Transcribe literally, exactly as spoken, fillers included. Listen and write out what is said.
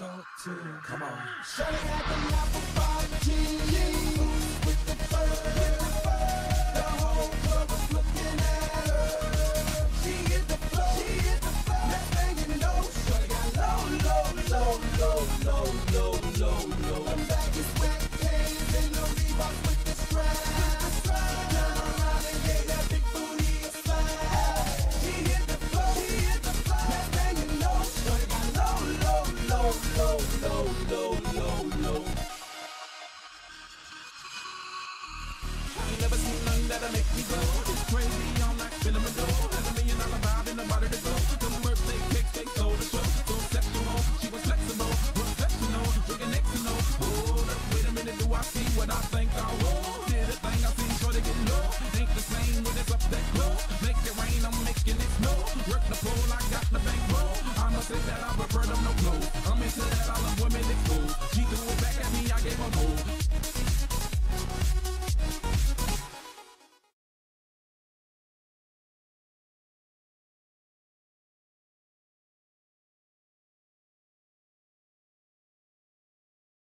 so too. Come on. Shawty got the apple five G with the fur, with the fur. The whole club was looking at her. She hit the floor, she hit the floor. Next thing you know, shawty got low, low, low, low, low, low, low, low. Them baggy sweatpants and the Reeboks with the strap. Turn around and gave that big booty a slap. She hit the floor, she hit the floor. Next thing you know, shawty got low, low, low, low, low, low, low, low. I ain't never seen none that'll make me go. It's crazy, I'm like feeling my dough. Has a million dollar vibe in the body to go. Them birthday cakes, they sold the show. So sexual, she was flexible, professional, drinking next to no. Hold up, wait a minute, do I see what I think I will? Did a thing I seen, sure to get low. Ain't the same when it's up that close. Make it rain, I'm making it snow. Work the pole, I got the bankroll. I'ma say that I prefer them no clothes. I'm into that, I love women exposed. She threw it back at me, I gave her more.